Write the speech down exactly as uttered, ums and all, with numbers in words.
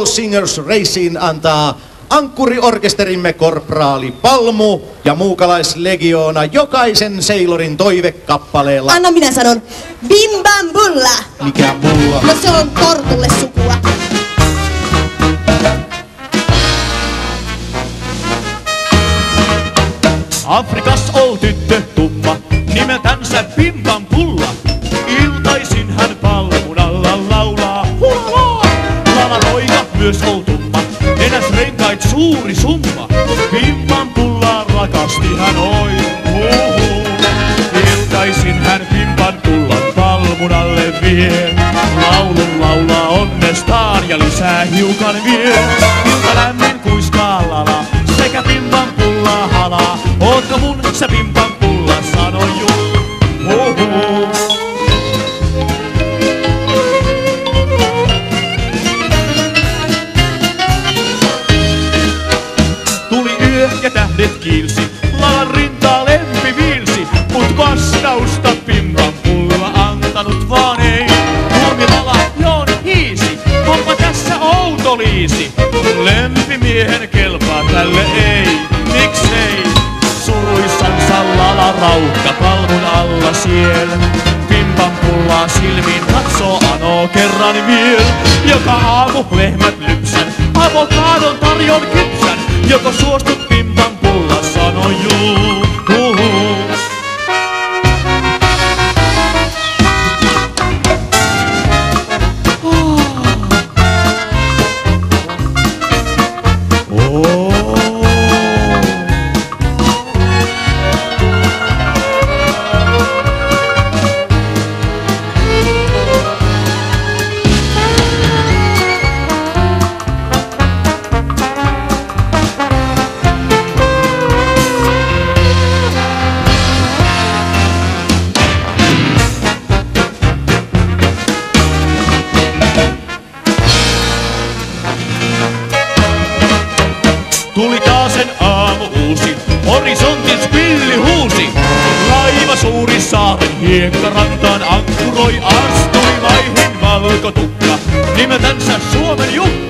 Soul Singers Racing antaa ankkuriorkesterimme korporaali Palmu ja muukalaislegioona jokaisen seilorin toivekappaleella. Anna minä sanon, bim bam bulla. Mikä bulla? No se on tortulle sukua. Afrikas ol tyttö tumma, nimeltänsä Bim Bam Bulla. Iltaisin hän palmun alla laulaa hurraa. Lalaroika myös ol tumma, nenäs renkait suuri summa. Bim Bam Bullaa rakasti hän oi, huhu. Iltaisin hän Bim Bam Bullan palmun alle vie. Laulun laulaa onnestaan ja lisää hiukan vie. Ilta lämmin kuiskaa lala, sekä Bim Bam Bullaa halaa. Ootko mun sä Bim Bam Bulla, sano juu, huhu. Tuli yö ja tähdet kiilsi, lalan rintaa lempi viilsi. Mut vastausta Bim Bam Bulla antanut vaan ei. Huomilala joon hiisi, onpa tässä outo liisi. Lempimiehen kelpaa tälle ei, miksei? Suruissansa lala raukka palmun alla siel. Bim Bam Bullaa silmiin katsoo anoo kerran viel. Joka aamu lehmät lypsän, avokadon tarjon kypsän. Joko suostut Bim Bam Bulla, sano juu, huhu. Tuli taasen aamu uusi, horisontin spilli huusi. Laiva suuri saaren hiekkarantaan ankkuroi, astui vaihin valkotukka. Nimeltänsä Suomen Jukka.